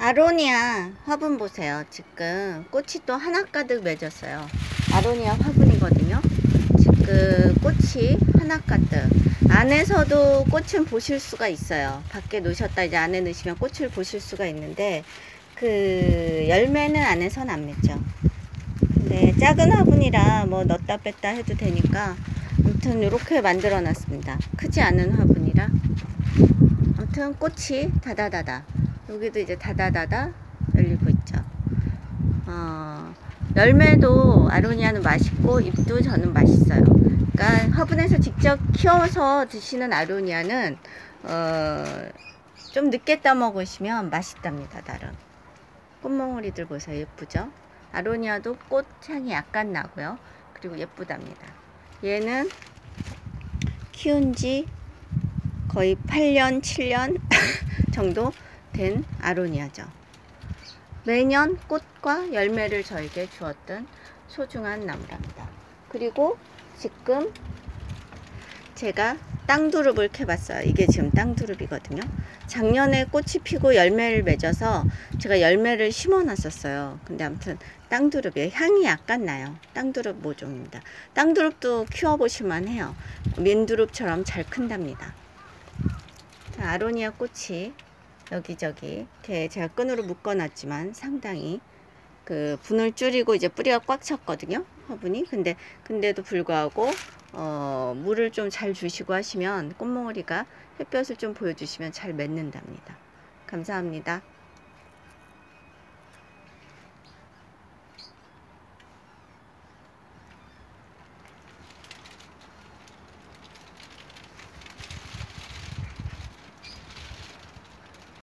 아로니아 화분 보세요. 지금 꽃이 또 하나 가득 맺었어요. 아로니아 화분이거든요. 지금 꽃이 하나 가득. 안에서도 꽃은 보실 수가 있어요. 밖에 놓으셨다 이제 안에 넣으시면 꽃을 보실 수가 있는데 그 열매는 안에선 안 맺죠. 근데 작은 화분이라 뭐 넣었다 뺐다 해도 되니까 아무튼 이렇게 만들어 놨습니다. 크지 않은 화분이라 아무튼 꽃이 다다다다, 여기도 이제 다다다다 열리고 있죠. 열매도 아로니아는 맛있고 잎도 저는 맛있어요. 그러니까 화분에서 직접 키워서 드시는 아로니아는 좀 늦게 따 먹으시면 맛있답니다. 나름 꽃몽우리들 보세요. 예쁘죠? 아로니아도 꽃향이 약간 나고요. 그리고 예쁘답니다. 얘는 키운지 거의 8년 7년 정도 된 아로니아죠. 매년 꽃과 열매를 저에게 주었던 소중한 나무랍니다. 그리고 지금 제가 땅두릅을 캐봤어요. 이게 지금 땅두릅이거든요. 작년에 꽃이 피고 열매를 맺어서 제가 열매를 심어 놨었어요. 근데 아무튼 땅두릅이에요. 향이 약간 나요. 땅두릅 모종입니다. 땅두릅도 키워보실만 해요. 민두릅처럼 잘 큰답니다. 자, 아로니아 꽃이 여기저기 이렇게 제가 끈으로 묶어 놨지만 상당히 그 분을 줄이고 이제 뿌리가 꽉 찼거든요, 화분이. 근데도 불구하고 물을 좀 잘 주시고 하시면 꽃몽우리가 햇볕을 좀 보여주시면 잘 맺는답니다. 감사합니다.